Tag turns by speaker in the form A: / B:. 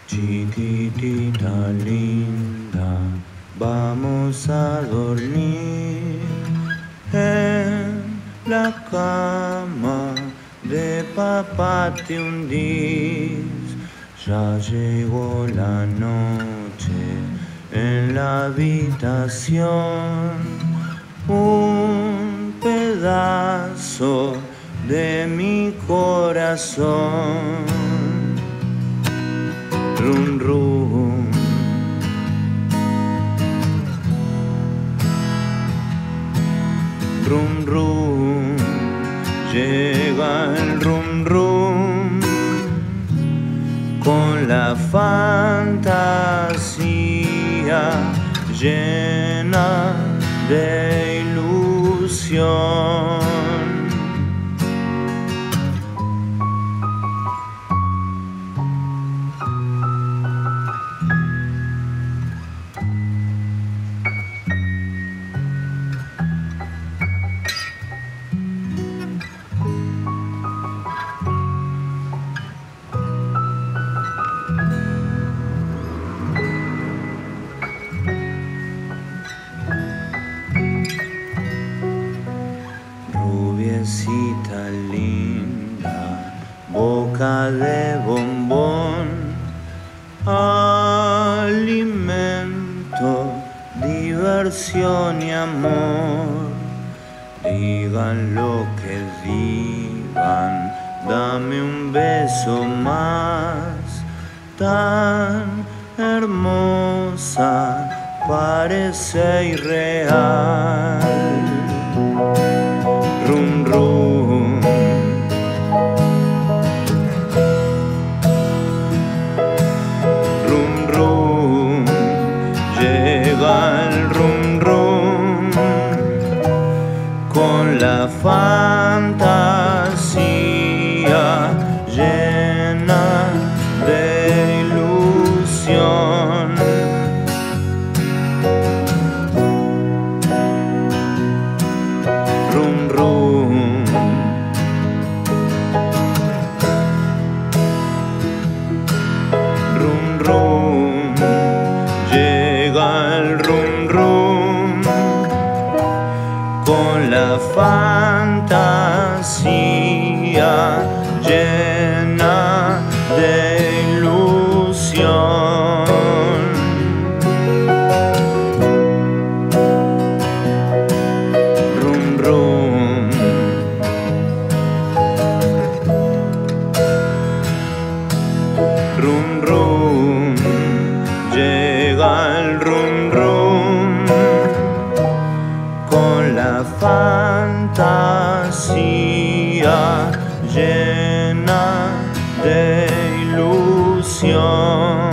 A: Chiquitita linda, vamos a dormir en la cama de papá te hundís. Ya llegó la noche en la habitación, un pedazo de mi corazón. Rum, rum. Rum, rum. Llega el rum, rum con la fantasía llena de ilusión. Rubiecita linda, boca de bombón, alimento, diversión y amor. Digan lo que digan, dame un beso más. Tan hermosa, parece irreal. Rum, rum. Rum, rum. Llega el rum, rum con la fantasía llena de ilusión. Rum, rum. Rum, rum. Llega el rum, rum con la fantasía llena de ilusión. Rum, rum. Rum, rum. Llega el rum, rum con la fantasía llena de ilusión.